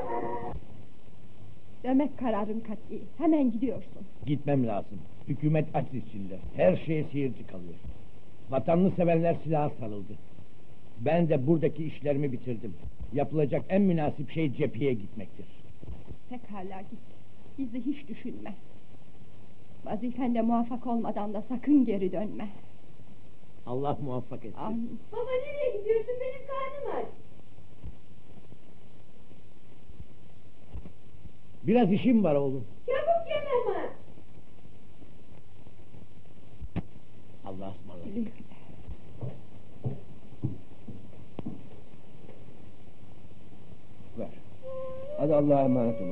Demek kararın kat'i. Hemen gidiyorsun. Gitmem lazım. Hükümet aç içinde. Her şeye seyirci kalıyor. Vatanını sevenler silaha sarıldı. Ben de buradaki işlerimi bitirdim. Yapılacak en münasip şey cepheye gitmektir. Pekala git. Bizi hiç düşünme. Vazifende muvaffak olmadan da sakın geri dönme. Allah muvaffak etsin. Amin. Baba nereye gidiyorsun? Benim karnım aç. Biraz işim var oğlum. Çabuk gel ama. Allah'a ısmarladık. Güle güle. Ver. Hadi Allah'a emanet olun.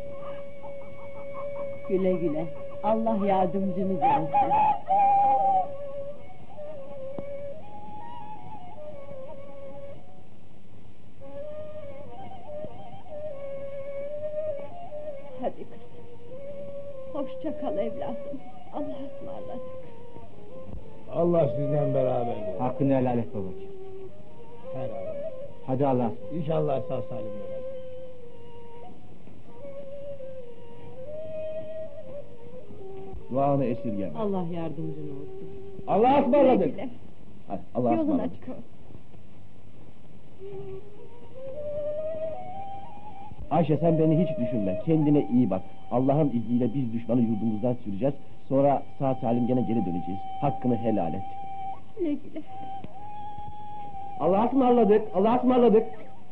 Güle güle. Allah yardımcınız olsun. Hadi kızım. Hoşça kal evladım. Allah'a ısmarladık. Allah sizden beraber olsun. Hakkını helal et babacığım. Herhalde. Hadi Allah. İnşallah sağ salim döner. Duanı esirgeme. Allah yardımcın olsun. Allah'a Güle ısmarladık. güle. Hadi Allah'a Yolun ısmarladık. açık olsun. Ayşe sen beni hiç düşünme. Kendine iyi bak. Allah'ın izniyle biz düşmanı yurdumuzdan süreceğiz. Sonra sağ salim gene geri döneceğiz. Hakkını helal et. Güle güle. Allah'a ısmarladık. Allah'a ısmarladık.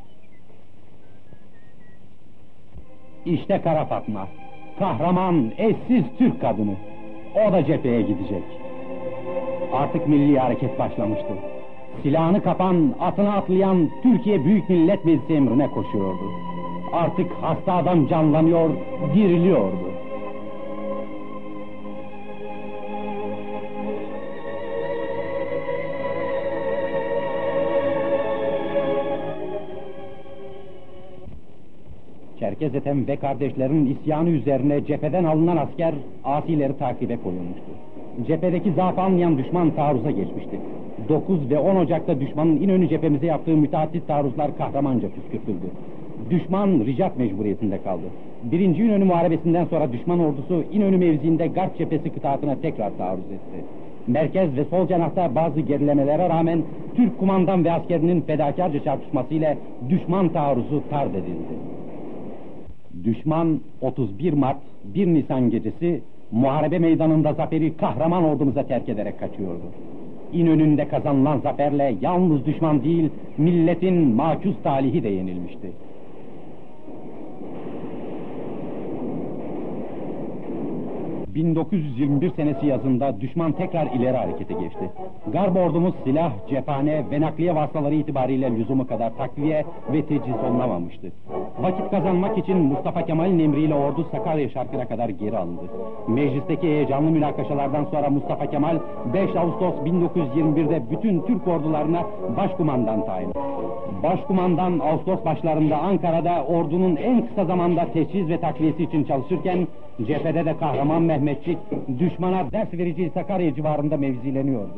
İşte Kara Fatma, kahraman, eşsiz Türk kadını. O da cepheye gidecek. Artık milli hareket başlamıştı. Silahını kapan, atına atlayan Türkiye Büyük Millet Meclisi emrine koşuyordu. Artık hasta adam canlanıyor, diriliyordu. Çerkez Ethem ve kardeşlerinin isyanı üzerine cepheden alınan asker asileri takibe koyulmuştu. Cephedeki zaafı anlayan düşman taarruza geçmişti. dokuz ve on Ocak'ta düşmanın İnönü cephemize yaptığı müteaddit taarruzlar kahramanca püskürtüldü. Düşman ricat mecburiyetinde kaldı. Birinci İnönü Muharebesi'nden sonra düşman ordusu İnönü mevziinde Garp cephesi kıtaatına tekrar taarruz etti. Merkez ve sol cenahta bazı gerilemelere rağmen Türk kumandan ve askerinin fedakarca çarpışmasıyla düşman taarruzu tard edildi. Düşman otuz bir Mart bir Nisan gecesi muharebe meydanında zaferi kahraman ordumuza terk ederek kaçıyordu. İnönü'nde kazanılan zaferle yalnız düşman değil, milletin makus talihi de yenilmişti. bin dokuz yüz yirmi bir senesi yazında düşman tekrar ileri harekete geçti. Garp ordumuz silah, cephane ve nakliye vasıtaları itibariyle lüzumu kadar takviye ve teciz olunamamıştı. Vakit kazanmak için Mustafa Kemal'in emriyle ordu Sakarya şarkına kadar geri alındı. Meclisteki heyecanlı münakaşalardan sonra Mustafa Kemal beş Ağustos bin dokuz yüz yirmi bir'de bütün Türk ordularına başkumandan tayin etti. Başkumandan Ağustos başlarında Ankara'da ordunun en kısa zamanda teçhiz ve takviyesi için çalışırken cephede de kahraman Mehmetçik düşmana ders vereceği Sakarya civarında mevzileniyordu.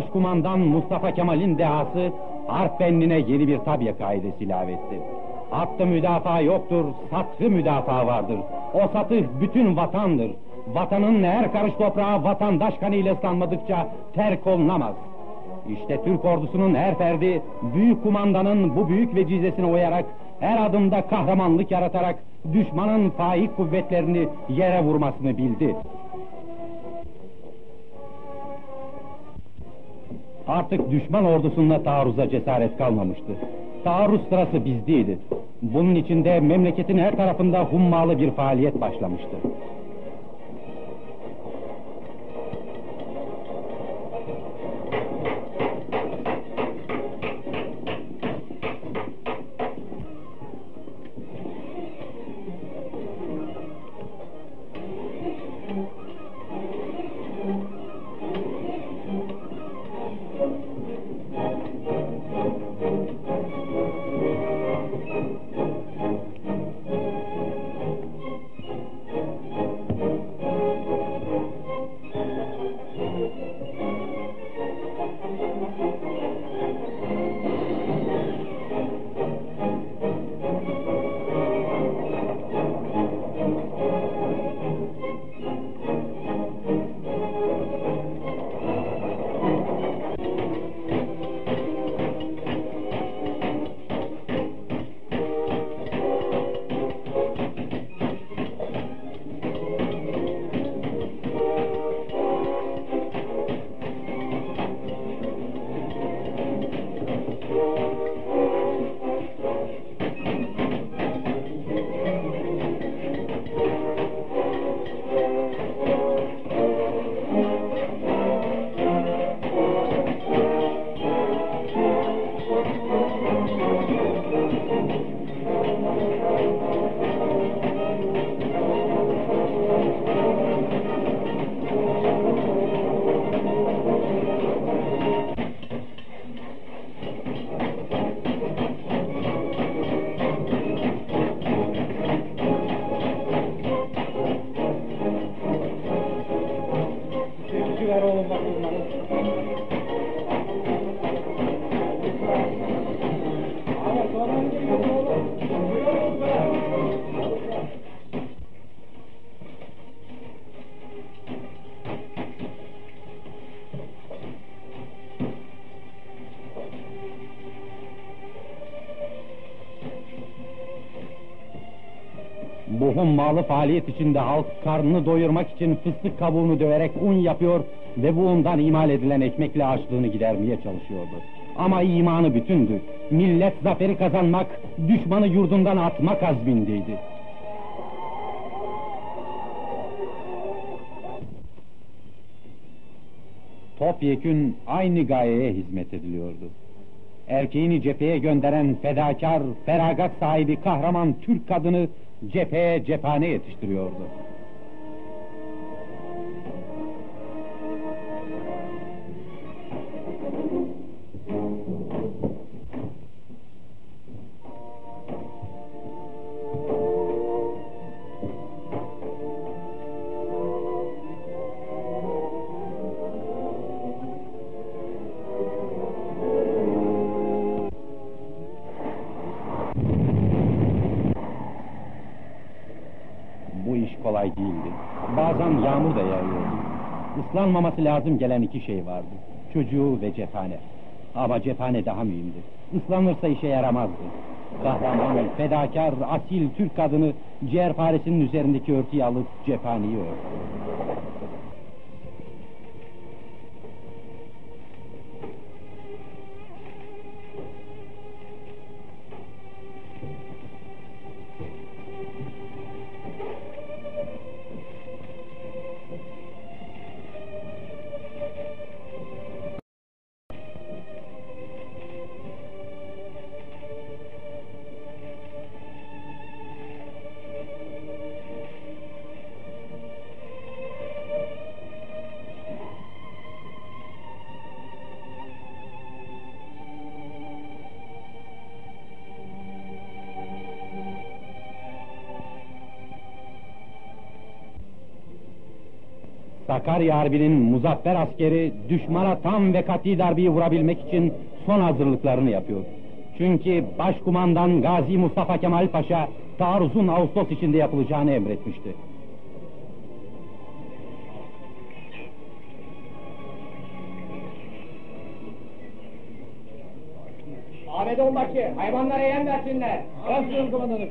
Başkumandan Mustafa Kemal'in dehası harp bendine yeni bir tabiye kaidesi ilave etti. Hattı müdafaa yoktur, sathı müdafaa vardır. O satı bütün vatandır. Vatanın her karış toprağı vatandaş kanıyla ıslanmadıkça terk olunamaz. İşte Türk ordusunun her ferdi büyük kumandanın bu büyük vecizesine uyarak her adımda kahramanlık yaratarak düşmanın faik kuvvetlerini yere vurmasını bildi. Artık düşman ordusunda taarruza cesaret kalmamıştı. Taarruz sırası bizdeydi. Bunun içinde memleketin her tarafında hummalı bir faaliyet başlamıştı. Bu hummalı faaliyet içinde halk karnını doyurmak için fıstık kabuğunu döverek un yapıyor ve bu undan imal edilen ekmekle açlığını gidermeye çalışıyordu. Ama imanı bütündü. Millet zaferi kazanmak, düşmanı yurdundan atmak azmindeydi. Topyekün aynı gayeye hizmet ediliyordu. Erkeğini cepheye gönderen fedakar, feragat sahibi kahraman Türk kadını cepheye cephane yetiştiriyordu. Bu iş kolay değildi. Bazen yağmur da yağıyordu. Islanmaması lazım gelen iki şey vardı. Çocuğu ve cephane. Ama cephane daha mühimdi. Islanırsa işe yaramazdı. Kahraman, fedakar, asil Türk kadını ciğerparesinin üzerindeki örtüyü alıp cephaneyi ördü. Sakarya Harbi'nin muzaffer askeri düşmana tam ve kat'i darbeyi vurabilmek için son hazırlıklarını yapıyor. Çünkü Başkumandan Gazi Mustafa Kemal Paşa taarruzun Ağustos içinde yapılacağını emretmişti. Ahmet Onbaşı, hayvanlara yem versinler. Razıyım komutanım.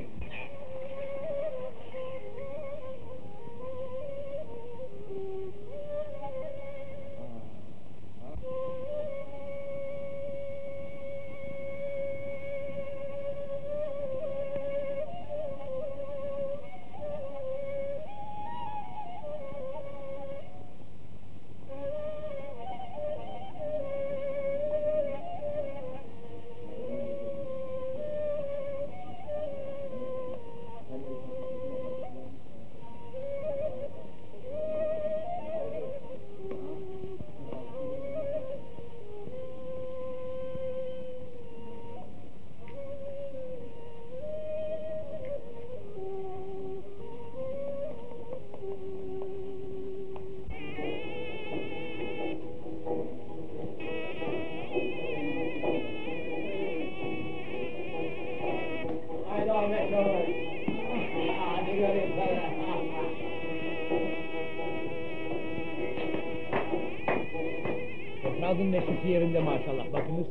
Kızın neşesi yerinde maşallah, bakınız.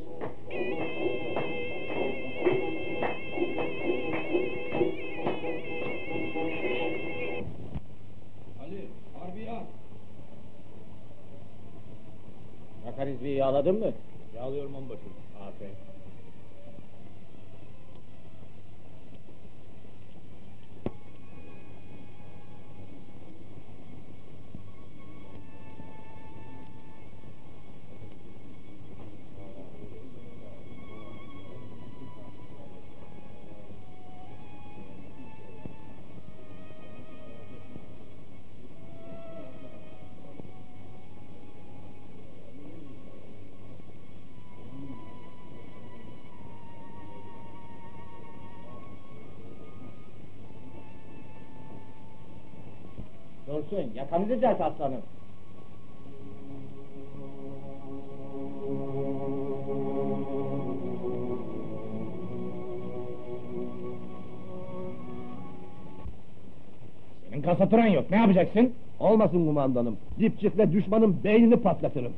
Ali, harbi ya. Makarizmiyi yağladın mı? Yağlıyorum onbaşı. Aferin. Dursun, yakamızı düzelt aslanım. Senin kasaturan yok, ne yapacaksın? Olmasın kumandanım. Dipçikle düşmanın beynini patlatırım.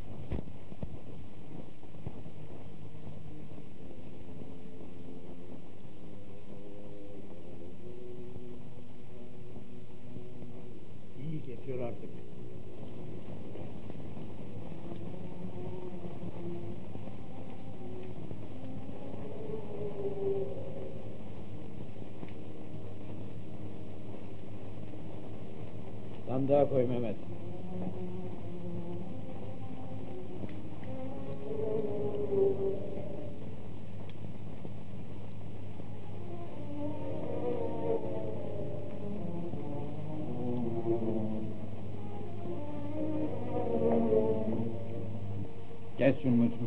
İyi kesiyor artık. Sandığa koy Mehmet. Kes şunu Mesut.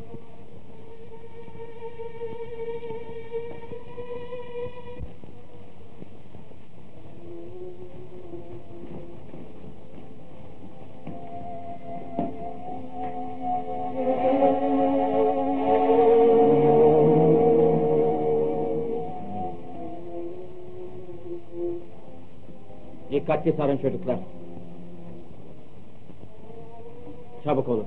Dikkatli sarın çocuklar. Çabuk olun.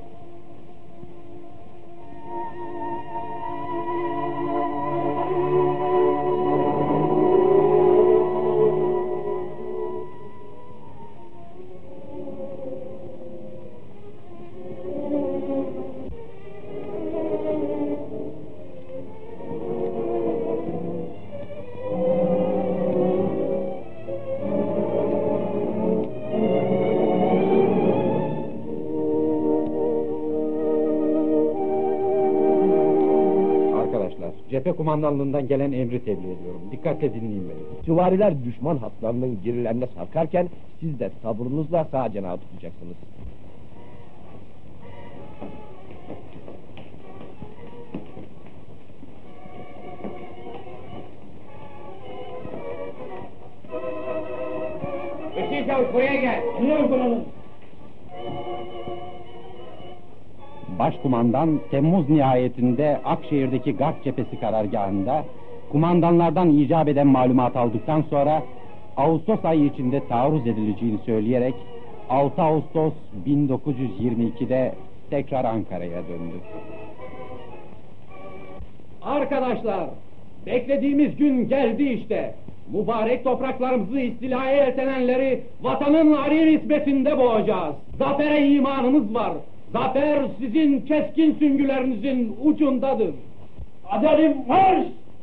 Cephe kumandanlığından gelen emri tebliğ ediyorum. Dikkatle dinleyin beni. Süvariler düşman hatlarının girilerine sarkarken siz de sabrınızla sağ cenaha tutacaksınız. Hüseyin Çavuş buraya gel. Biliyorum buranın. Başkumandan Temmuz nihayetinde Akşehir'deki Garp cephesi karargahında kumandanlardan icap eden malumat aldıktan sonra Ağustos ayı içinde taarruz edileceğini söyleyerek altı Ağustos bin dokuz yüz yirmi iki'de tekrar Ankara'ya döndü. Arkadaşlar, beklediğimiz gün geldi işte. Mübarek topraklarımızı istilaya yeltenenleri vatanın ari ismetinde boğacağız. Zafere imanımız var. Zafer sizin keskin süngülerinizin ucundadır. Adelim marş!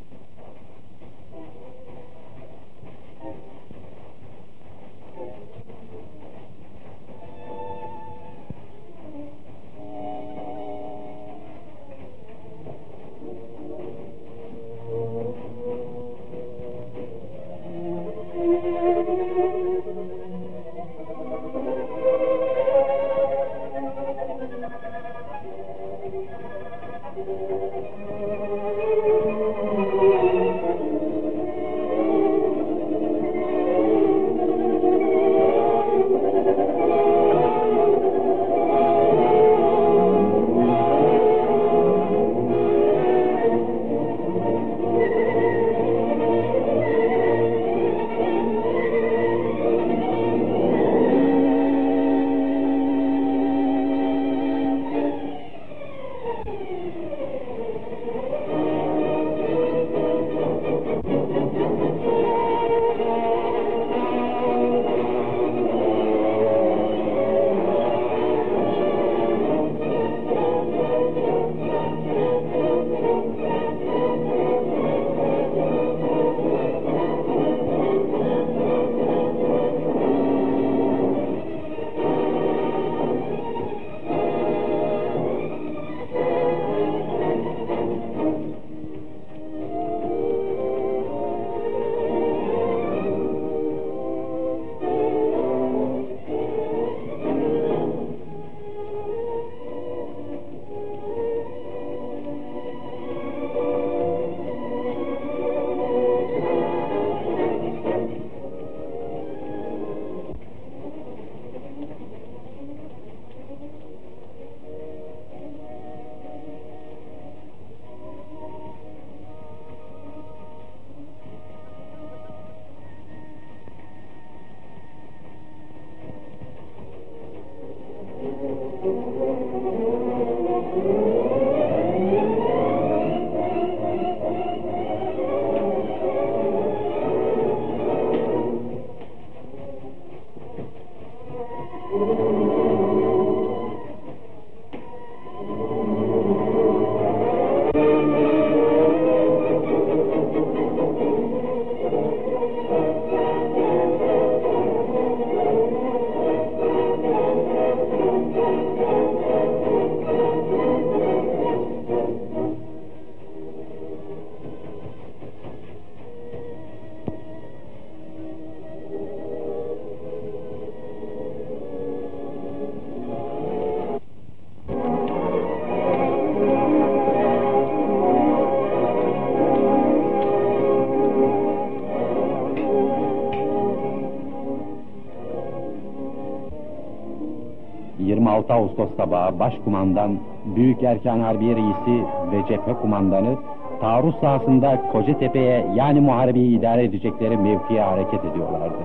yirmi altı Ağustos sabahı Başkumandan, Büyük Erkan Harbiye Reisi ve Cephe Kumandanı taarruz sahasında Kocatepe'ye yani muharebeyi idare edecekleri mevkiye hareket ediyorlardı.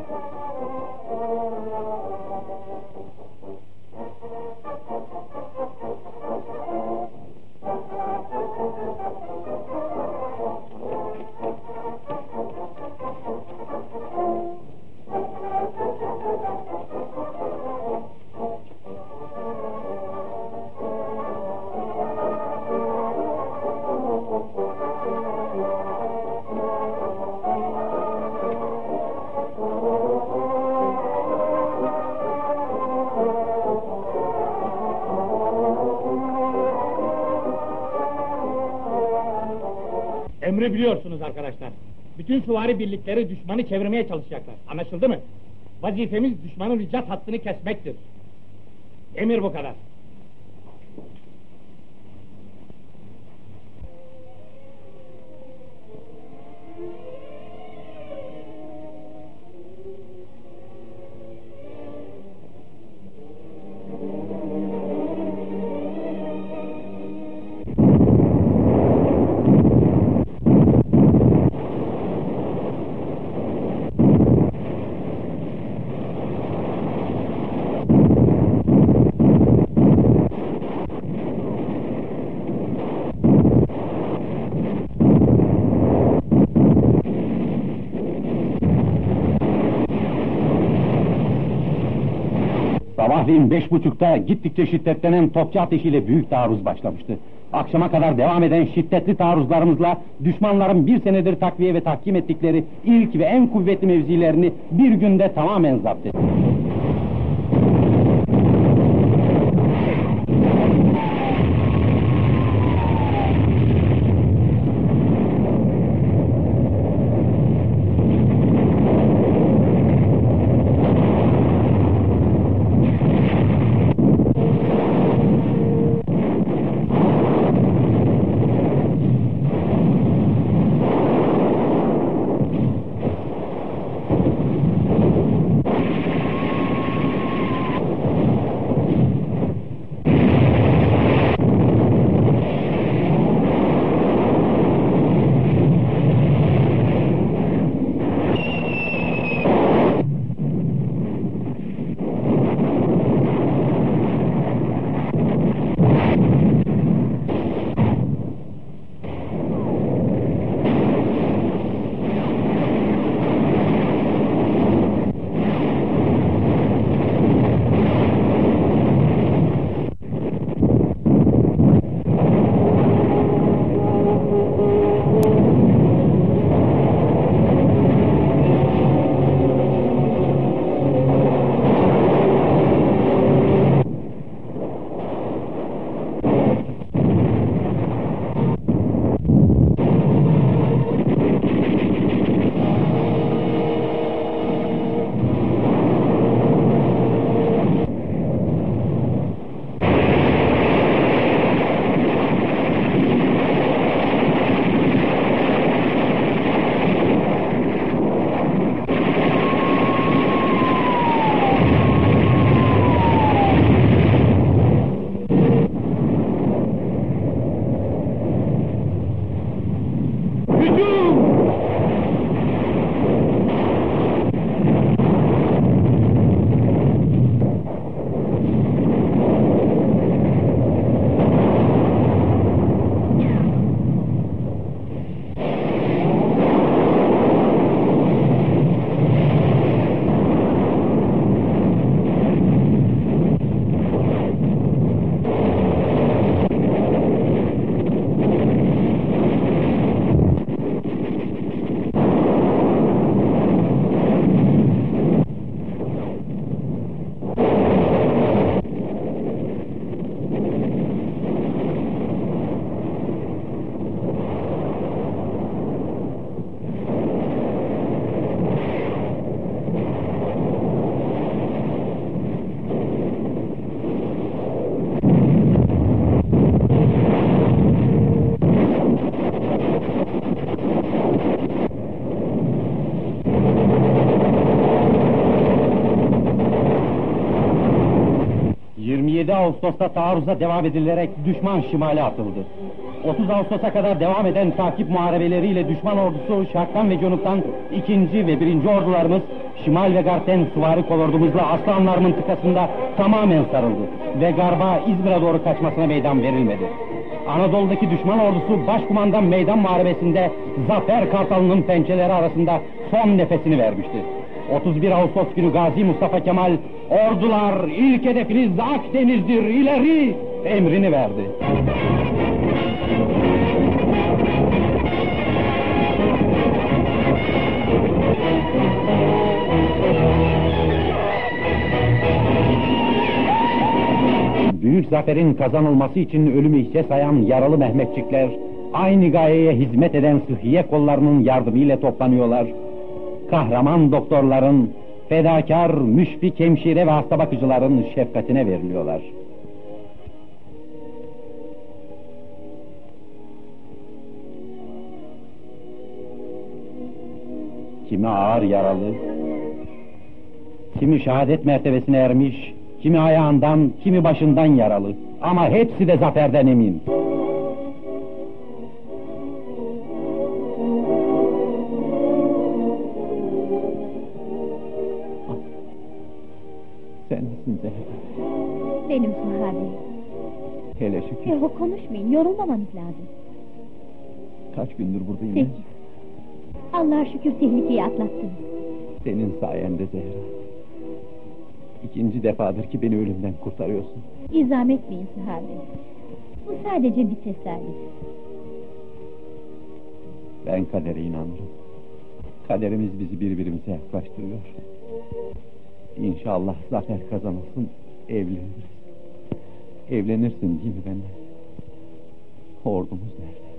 Emri biliyorsunuz arkadaşlar. Bütün süvari birlikleri düşmanı çevirmeye çalışacaklar. Anlaşıldı mı? Vazifemiz düşmanın ricat hattını kesmektir. Emir bu kadar. Sabahleyin beş buçukta gittikçe şiddetlenen topçu ateşiyle büyük taarruz başlamıştı. Akşama kadar devam eden şiddetli taarruzlarımızla düşmanların bir senedir takviye ve tahkim ettikleri ilk ve en kuvvetli mevzilerini bir günde tamamen zapt ettik. yirmi yedi Ağustos'ta taarruza devam edilerek düşman şimale atıldı. otuz Ağustos'a kadar devam eden takip muharebeleriyle düşman ordusu şarktan ve cunuptan ikinci ve birinci ordularımız şimal ve garpten süvari kolordumuzla Aslanlar mıntıkasında tamamen sarıldı ve garba İzmir'e doğru kaçmasına meydan verilmedi. Anadolu'daki düşman ordusu başkumandan meydan muharebesinde Zafer Kartalı'nın pençeleri arasında son nefesini vermişti. otuz bir Ağustos günü Gazi Mustafa Kemal, "Ordular, ilk hedefiniz Akdeniz'dir, ileri!" emrini verdi. Büyük zaferin kazanılması için ölümü hiçe sayan yaralı Mehmetçikler, aynı gayeye hizmet eden sıhhiye kollarının yardımıyla toplanıyorlar. Kahraman doktorların, fedakar, müşfik hemşire ve hasta bakıcıların şefkatine veriliyorlar. Kimi ağır yaralı, kimi şehadet mertebesine ermiş, kimi ayağından, kimi başından yaralı. Ama hepsi de zaferden emin. Sen misin Zehra? Benim Suha Bey. Hele şükür. Yahu konuşmayın, yorulmamanız lazım. Kaç gündür buradayım? Sekiz. Allah'a şükür tehlikeyi atlattınız. Senin sayende Zehra. İkinci defadır ki beni ölümden kurtarıyorsun. İzam etmeyin Süha Bey. Bu sadece bir tesadüf. Ben kadere inanırım. Kaderimiz bizi birbirimize yaklaştırıyor. İnşallah zafer kazanırsın, evleniriz. Evlenirsin değil mi benimle? Ordumuz nerede?